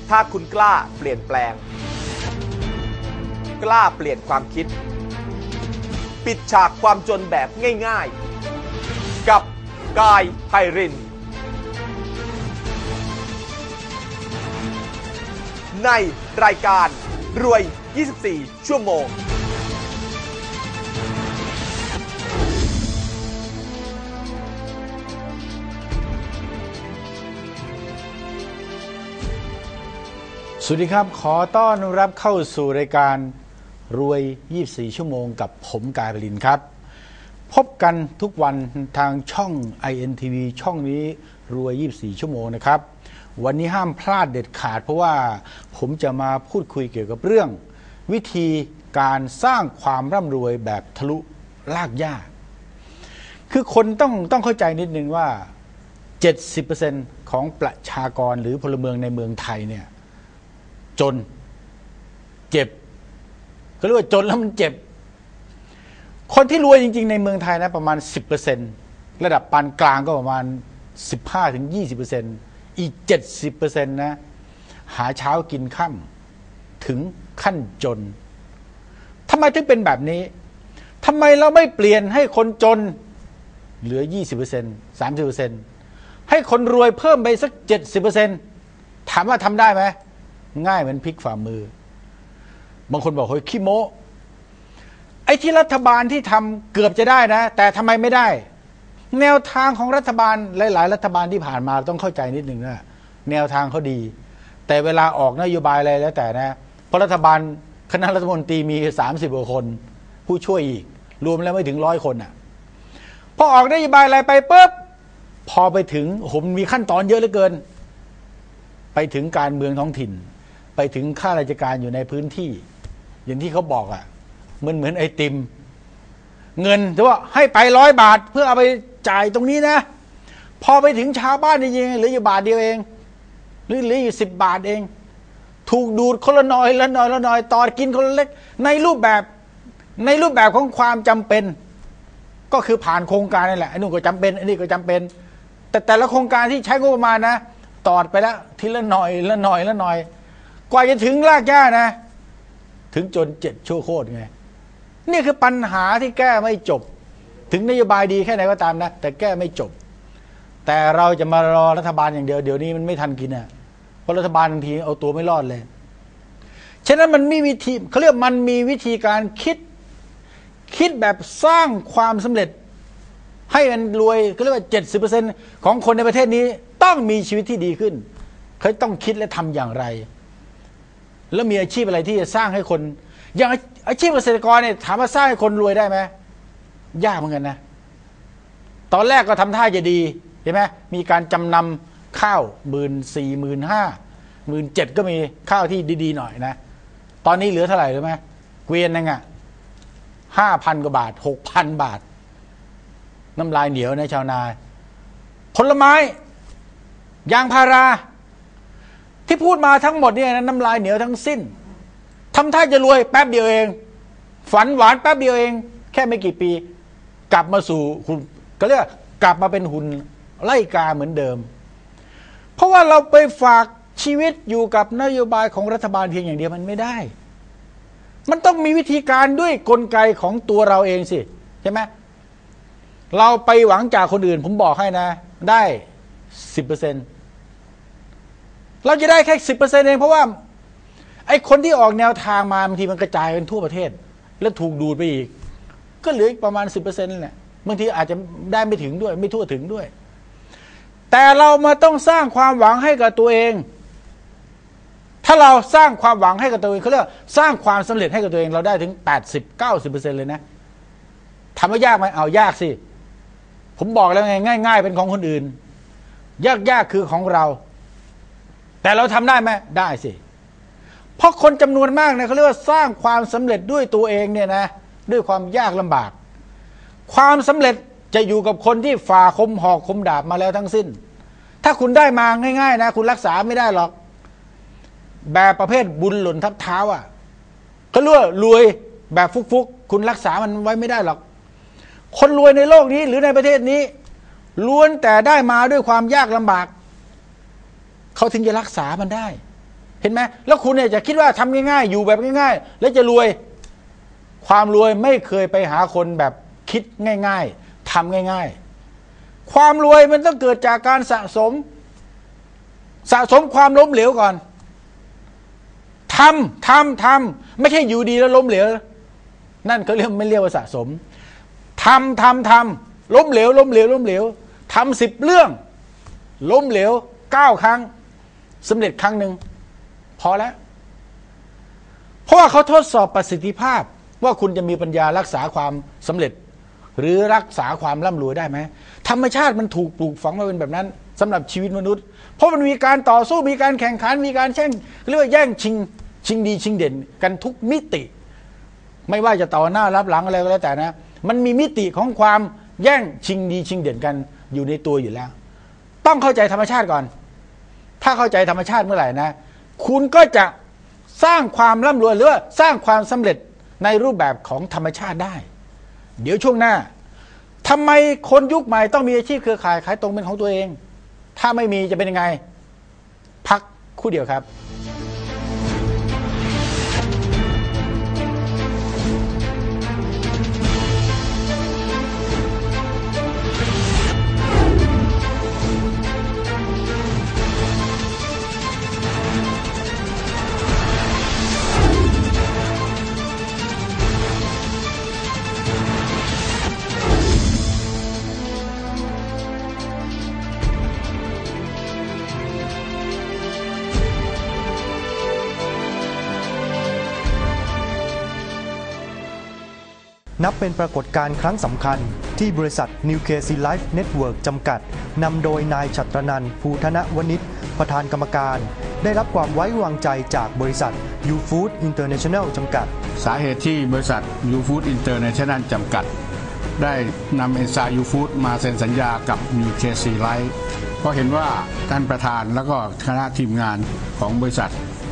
ถ้าคุณกล้าเปลี่ยนแปลงกล้าเปลี่ยนความคิดปิดฉากความจนแบบง่ายๆกับกายไพรินทร์ในรายการรวย 24 ชั่วโมงสวัสดีครับขอต้อนรับเข้าสู่รายการรวย 24 ชั่วโมงกับผมกายไพรินทร์ครับพบกันทุกวันทางช่อง INTV ช่องนี้รวย 24 ชั่วโมงนะครับวันนี้ห้ามพลาดเด็ดขาดเพราะว่าผมจะมาพูดคุยเกี่ยวกับเรื่องวิธีการสร้างความร่ำรวยแบบทะลุรากหญ้าคือคนต้องเข้าใจนิดนึงว่า 70% ของประชากรหรือพลเมืองในเมืองไทยเนี่ยจนเจ็บก็เรียกว่าจนแล้วมันเจ็บคนที่รวยจริงๆในเมืองไทยนะประมาณ 10% ระดับปานกลางก็ประมาณ 15-20% อีก 70% นะหาเช้ากินค่ำถึงขั้นจนทำไมถึงเป็นแบบนี้ทำไมเราไม่เปลี่ยนให้คนจนเหลือ 20% 30% ให้คนรวยเพิ่มไปสัก 70% ถามว่าทำได้ไหมง่ายเหมือนพลิกฝ่ามือบางคนบอกเฮ้ยขี้โม้ไอ้ที่รัฐบาลที่ทำเกือบจะได้นะแต่ทำไมไม่ได้แนวทางของรัฐบาลหลายๆรัฐบาลที่ผ่านมาต้องเข้าใจนิดนึงนะแนวทางเขาดีแต่เวลาออกนโยบายอะไรแล้วแต่นะเพราะรัฐบาลคณะรัฐมนตรีมี30กว่าคนผู้ช่วยอีกรวมแล้วไม่ถึง100 คนอ่ะพอออกนโยบายอะไรไปปุ๊บพอไปถึงผมมีขั้นตอนเยอะเหลือเกินไปถึงการเมืองท้องถิ่นไปถึงข้าราชการอยู่ในพื้นที่อย่างที่เขาบอกอ่ะเหมือนไอติมเงินแต่ว่าให้ไป100 บาทเพื่อเอาไปจ่ายตรงนี้นะพอไปถึงชาวบ้านจริงๆเหลืออยู่บาทเดียวเองหรือเหลืออยู่10 บาทเองถูกดูดคนละน้อยละน้อยละน้อยต่อกินคนละเล็กในรูปแบบของความจำเป็นก็คือผ่านโครงการนั่นแหละไอ้นู่นก็จำเป็นไอ้นี่ก็จำเป็นแต่ละโครงการที่ใช้งบประมาณนะตอดไปแล้วทีละหน่อยละหน่อยละหน่อยกว่าจะถึงรากหญ้านะถึงจน7 ชั่วโคตรไงนี่คือปัญหาที่แก้ไม่จบถึงนโยบายดีแค่ไหนก็ตามนะแต่แก้ไม่จบแต่เราจะมารอรัฐบาลอย่างเดียวเดี๋ยวนี้มันไม่ทันกินนะเพราะรัฐบาลบางทีเอาตัวไม่รอดเลยฉะนั้นมันมีวิธีเขาเรียกมันมีวิธีการคิดแบบสร้างความสำเร็จให้มันรวยเขาเรียกว่า 70% ของคนในประเทศนี้ต้องมีชีวิตที่ดีขึ้นเขาต้องคิดและทำอย่างไรแล้วมีอาชีพอะไรที่จะสร้างให้คนอย่างอาชีพเกษตรกรเนี่ยถามว่าสร้างให้คนรวยได้ไหมยากเหมือนกันนะตอนแรกก็ทำท่าจะดีใช่ไหมมีการจำนำข้าว14,000 15,000 17,000ก็มีข้าวที่ดีๆหน่อยนะตอนนี้เหลือเท่าไหร่รู้ไหมเกวียนนึงอ่ะ5,000 กว่าบาท 6,000 บาทน้ำลายเหนียวนะชาวนาผลไม้ยางพาราที่พูดมาทั้งหมดเนี่ยน้ำลายเหนียวทั้งสิ้นทำท่าจะรวยแป๊บเดียวเองฝันหวานแป๊บเดียวเองแค่ไม่กี่ปีกลับมาสู่หุ่นก็เรียกกลับมาเป็นหุ่นไล่กาเหมือนเดิมเพราะว่าเราไปฝากชีวิตอยู่กับนโยบายของรัฐบาลเพียงอย่างเดียวมันไม่ได้มันต้องมีวิธีการด้วยกลไกของตัวเราเองสิใช่ไหมเราไปหวังจากคนอื่นผมบอกให้นะได้ 10%เราจะได้แค่ 10% เองเพราะว่าไอ้คนที่ออกแนวทางมาบางทีมันกระจายกันทั่วประเทศแล้วถูกดูดไปอีกก็เหลืออีกประมาณ 10% นั่นแหละบางทีอาจจะได้ไม่ถึงด้วยไม่ทั่วถึงด้วยแต่เรามาต้องสร้างความหวังให้กับตัวเองถ้าเราสร้างความหวังให้กับตัวเองเขาเรียกสร้างความสำเร็จให้กับตัวเองเราได้ถึง 80-90% เลยนะทำว่ายากไหมเอายากสิผมบอกแล้วไงง่ายๆเป็นของคนอื่นยากคือของเราแต่เราทำได้ไหมได้สิเพราะคนจำนวนมากเนี่ยเขาเรียกว่าสร้างความสำเร็จด้วยตัวเองเนี่ยนะด้วยความยากลำบากความสำเร็จจะอยู่กับคนที่ฝ่าคมหอกคมดาบมาแล้วทั้งสิ้นถ้าคุณได้มาง่ายๆนะคุณรักษาไม่ได้หรอกแบบประเภทบุญหล่นทับเท้าอ่ะก็เรียกว่ารวยแบบฟุกๆคุณรักษามันไว้ไม่ได้หรอกคนรวยในโลกนี้หรือในประเทศนี้ล้วนแต่ได้มาด้วยความยากลำบากเขาถึงจะรักษามันได้เห็นไหมแล้วคุณเนี่ยจะคิดว่าทำง่ายๆอยู่แบบง่ายๆแล้วจะรวยความรวยไม่เคยไปหาคนแบบคิดง่ายๆทำง่ายๆความรวยมันต้องเกิดจากการสะสมความล้มเหลวก่อนทำไม่ใช่อยู่ดีแล้วล้มเหลวนั่นเขาไม่เรียกว่าสะสมทำล้มเหลวทำ10เรื่องล้มเหลว9ครั้งสำเร็จครั้งหนึ่งพอแล้วเพราะว่าเขาทดสอบประสิทธิภาพว่าคุณจะมีปัญญารักษาความสำเร็จหรือรักษาความร่ำรวยได้ไหมธรรมชาติมันถูกปลูกฝังมาเป็นแบบนั้นสำหรับชีวิตมนุษย์เพราะมันมีการต่อสู้มีการแข่งขันมีการเรียกว่าแย่งชิงดีชิงเด่นกันทุกมิติไม่ว่าจะต่อหน้ารับหลังอะไรก็แล้วแต่นะมันมีมิติของความแย่งชิงดีชิงเด่นกันอยู่ในตัวอยู่แล้วต้องเข้าใจธรรมชาติก่อนถ้าเข้าใจธรรมชาติเมื่อไหร่นะคุณก็จะสร้างความร่ำรวยหรือว่าสร้างความสำเร็จในรูปแบบของธรรมชาติได้เดี๋ยวช่วงหน้าทำไมคนยุคใหม่ต้องมีอาชีพเครือข่ายขายตรงเป็นของตัวเองถ้าไม่มีจะเป็นยังไงพักครู่เดียวครับนับเป็นปรากฏการณ์ครั้งสำคัญที่บริษัท New KC Life Network จำกัดนำโดยนายฉัตรนันท์ ภูธนวณิชประธานกรรมการได้รับความไว้วางใจจากบริษัท U-Food International จำกัดสาเหตุที่บริษัท U-Food International จำกัดได้นำเอนไซม์ U-Food มาเซ็นสัญญากับ New KC Life เพราะเห็นว่าท่านประธานแล้วก็คณะทีมงานของบริษัท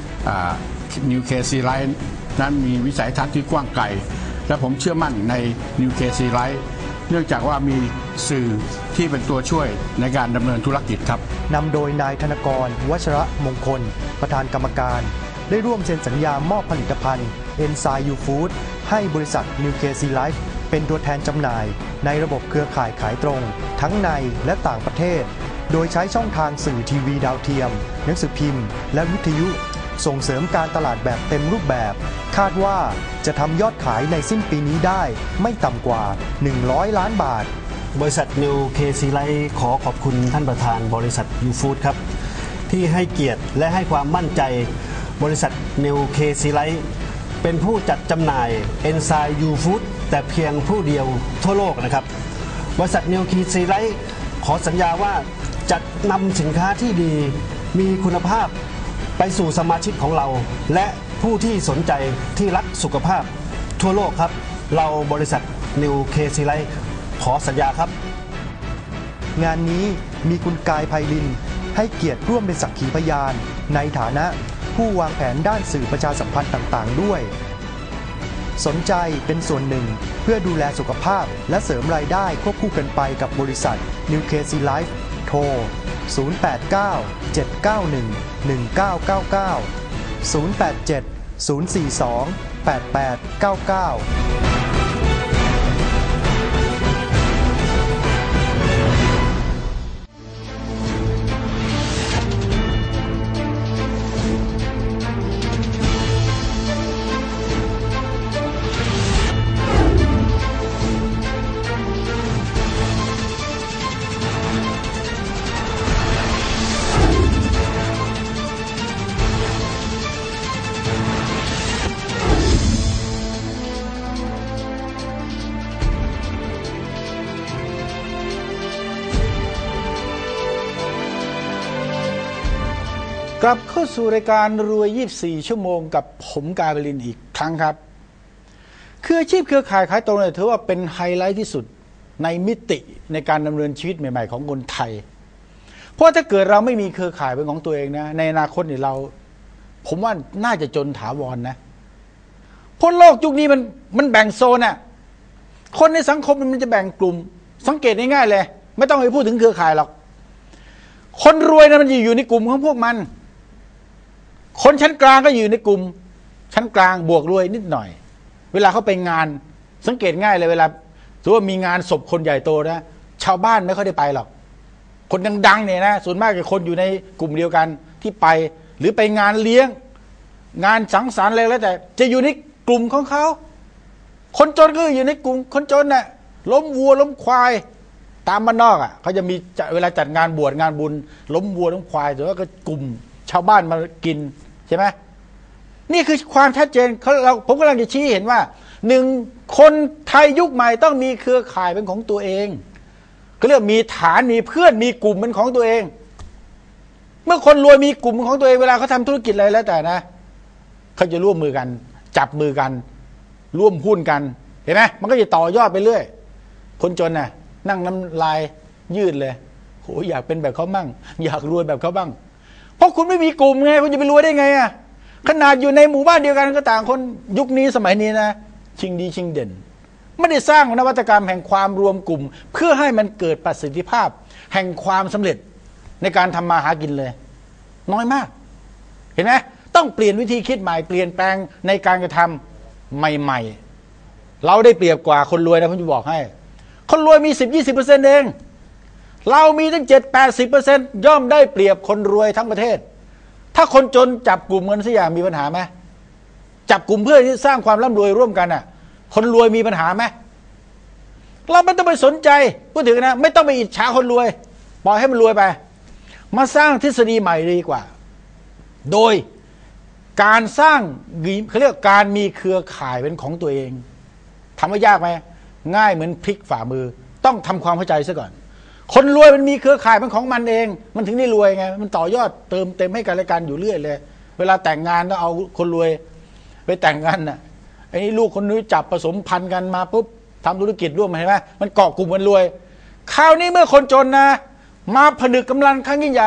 New KC Life นั้นมีวิสัยทัศน์ที่กว้างไกลและผมเชื่อมั่นใน New KC Life เนื่องจากว่ามีสื่อที่เป็นตัวช่วยในการดำเนินธุรกิจครับนำโดยนายธนกร วชระมงคลประธานกรรมการได้ร่วมเซ็นสัญญามอบผลิตภัณฑ์เอนไซม์ U-Food ให้บริษัท New KC Life เป็นตัวแทนจำหน่ายในระบบเครือข่ายขายตรงทั้งในและต่างประเทศโดยใช้ช่องทางสื่อทีวีดาวเทียมหนังสือพิมพ์และวิทยุส่งเสริมการตลาดแบบเต็มรูปแบบคาดว่าจะทำยอดขายในสิ้นปีนี้ได้ไม่ต่ำกว่า100 ล้านบาทบริษัท New KC Life ขอขอบคุณท่านประธานบริษัท U-Food ครับที่ให้เกียรติและให้ความมั่นใจบริษัท New KC Life เป็นผู้จัดจำหน่ายเอนไซม์ U-Food แต่เพียงผู้เดียวทั่วโลกนะครับบริษัท New KC Life ขอสัญญาว่าจะนำสินค้าที่ดีมีคุณภาพไปสู่สมาชิกของเราและผู้ที่สนใจที่รักสุขภาพทั่วโลกครับเราบริษัท New KC Life ขอสัญญาครับงานนี้มีคุณกายไพลินให้เกียรติร่วมเป็นสักขีพยานในฐานะผู้วางแผนด้านสื่อประชาสัมพันธ์ต่างๆด้วยสนใจเป็นส่วนหนึ่งเพื่อดูแลสุขภาพและเสริมรายได้ควบคู่กันไปกับบริษัท New KC Life โทร089-791-1999 087-042-8899 กลับเข้าสู่รายการรวย24ชั่วโมงกับผมกายบรินอีกครั้งครับคืออาชีพเครือข่ายขายตรงเนี่ยถือว่าเป็นไฮไลท์ที่สุดในมิติในการดำเนินชีวิตใหม่ๆของคนไทยเพราะถ้าเกิดเราไม่มีเครือข่ายเป็นของตัวเองนะในอนาคตเนี่ยผมว่าน่าจะจนถาวรนะเพราะโลกยุคนี้มันแบ่งโซนน่ะคนในสังคมมันจะแบ่งกลุ่มสังเกตง่ายๆเลยไม่ต้องไปพูดถึงเครือข่ายหรอกคนรวยนะมันอยู่ในกลุ่มของพวกมันคนชั้นกลางก็อยู่ในกลุ่มชั้นกลางบวกรวยนิดหน่อยเวลาเขาไปงานสังเกตง่ายเลยเวลาถือว่ามีงานศพคนใหญ่โตนะชาวบ้านไม่ค่อยได้ไปหรอกคนดังๆเนี่ยนะส่วนมากกับคนอยู่ในกลุ่มเดียวกันที่ไปหรือไปงานเลี้ยงงานสังสรรค์อะไรแล้วแต่จะอยู่ในกลุ่มของเขาคนจนก็อยู่ในกลุ่มคนจนน่ะล้มวัวล้มควายตามบ้านนอกอ่ะเขาจะมีเวลาจัดงานบวชงานบุญล้มวัวล้มควายแต่ว่าก็กลุ่มชาวบ้านมากินใช่ไหมนี่คือความชัดเจนผมกำลังจะชี้เห็นว่าหนึ่งคนไทยยุคใหม่ต้องมีเครือข่ายเป็นของตัวเองก็เรียกมีฐานมีเพื่อนมีกลุ่มเป็นของตัวเองเมื่อคนรวยมีกลุ่มของตัวเองเวลาเขาทำธุรกิจอะไรแล้วแต่นะเขาจะร่วมมือกันจับมือกันร่วมหุ้นกันเห็นไหมมันก็จะต่อยอดไปเรื่อยคนจนน่ะนั่งน้ำลายยืดเลยโหอยากเป็นแบบเขาบ้างอยากรวยแบบเขาบ้างเพราะคุณไม่มีกลุ่มไงคุณจะไปรวยได้ไงอ่ะขนาดอยู่ในหมู่บ้านเดียวกันก็ต่างคนยุคนี้สมัยนี้นะชิงดีชิงเด่นไม่ได้สร้างนวัตกรรมแห่งความรวมกลุ่มเพื่อให้มันเกิดประสิทธิภาพแห่งความสำเร็จในการทำมาหากินเลยน้อยมากเห็นไหมต้องเปลี่ยนวิธีคิดใหม่เปลี่ยนแปลงในการกระทำใหม่ๆเราได้เปรียบกว่าคนรวยนะผมจะบอกให้คนรวยมี 10-20% เองเรามีตั้ง 7-80% ย่อมได้เปรียบคนรวยทั้งประเทศถ้าคนจนจับกลุ่มกันสักอย่างมีปัญหาไหมจับกลุ่มเพื่อที่สร้างความร่ำรวยร่วมกันน่ะคนรวยมีปัญหาไหมเราไม่ต้องไปสนใจพูดถึงนะไม่ต้องไปอิจฉาคนรวยปล่อยให้มันรวยไปมาสร้างทฤษฎีใหม่ดีกว่าโดยการสร้างเขาเรียกการมีเครือข่ายเป็นของตัวเองทำว่ายากไหมง่ายเหมือนพลิกฝ่ามือต้องทำความเข้าใจซะก่อนคนรวยมันมีเครือข่ายเป็นของมันเองมันถึงได้รวยไงมันต่อยอดเติมเต็มให้กันและกันอยู่เรื่อยเลยเวลาแต่งงานต้องเอาคนรวยไปแต่งงานน่ะไอ้นี่ลูกคนนี้จับผสมพันธุ์กันมาปุ๊บทำธุรกิจร่วมเห็นไหมมันเกาะกลุ่มมันรวยคราวนี้เมื่อคนจนนะมาผนึกกำลังครั้งยิ่งใหญ่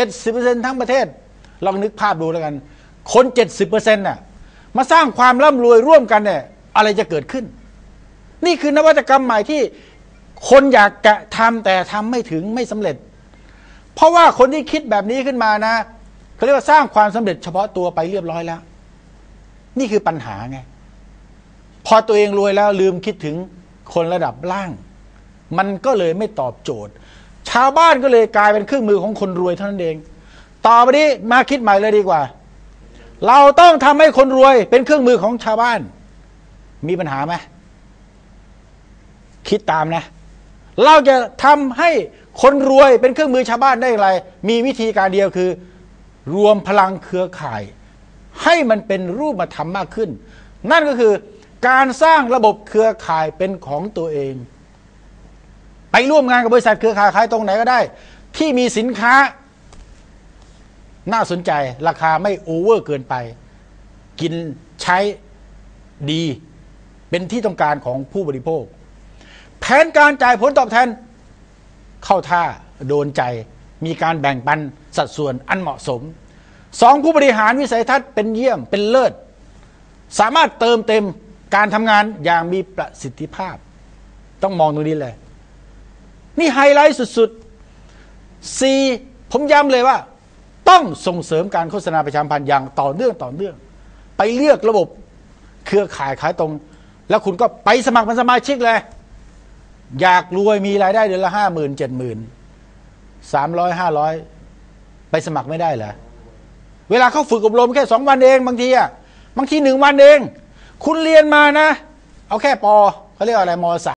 70% ทั้งประเทศลองนึกภาพดูแล้วกันคน 70% น่ะมาสร้างความร่ำรวยร่วมกันเนี่ยอะไรจะเกิดขึ้นนี่คือนวัตกรรมใหม่ที่คนอยากจะทำแต่ทำไม่ถึงไม่สำเร็จเพราะว่าคนที่คิดแบบนี้ขึ้นมานะเขาเรียกว่าสร้างความสำเร็จเฉพาะตัวไปเรียบร้อยแล้วนี่คือปัญหาไงพอตัวเองรวยแล้วลืมคิดถึงคนระดับล่างมันก็เลยไม่ตอบโจทย์ชาวบ้านก็เลยกลายเป็นเครื่องมือของคนรวยเท่านั้นเองต่อไปนี้มาคิดใหม่เลยดีกว่าเราต้องทำให้คนรวยเป็นเครื่องมือของชาวบ้านมีปัญหาไหมคิดตามนะเราจะทำให้คนรวยเป็นเครื่องมือชาวบ้านได้อย่างไรมีวิธีการเดียวคือรวมพลังเครือข่ายให้มันเป็นรูปธรรมมากขึ้นนั่นก็คือการสร้างระบบเครือข่ายเป็นของตัวเองไปร่วมงานกับบริษัทเครือข่ายขายตรงไหนก็ได้ที่มีสินค้าน่าสนใจราคาไม่โอเวอร์เกินไปกินใช้ดีเป็นที่ต้องการของผู้บริโภคแผนการจ่ายผลตอบแทนเข้าท่าโดนใจมีการแบ่งปันสัดส่วนอันเหมาะสมสองผู้บริหารวิสัยทัศน์เป็นเยี่ยมเป็นเลิศสามารถเติมเต็มการทำงานอย่างมีประสิทธิภาพต้องมองตรงนี้เลยนี่ไฮไลท์สุดๆ 4. ผมย้ำเลยว่าต้องส่งเสริมการโฆษณาประชาสัมพันธ์อย่างต่อเนื่องไปเลือกระบบเครือข่ายขายตรงแล้วคุณก็ไปสมัครเป็นสมาชิกเลยอยากรวยมีรายได้เดือนละ 50,000 70,000 300 500ไปสมัครไม่ได้เหรอเวลาเขาฝึกอบรมแค่2 วันเองบางที1 วันเองคุณเรียนมานะเอาแค่ป.เขาเรียกอะไรม.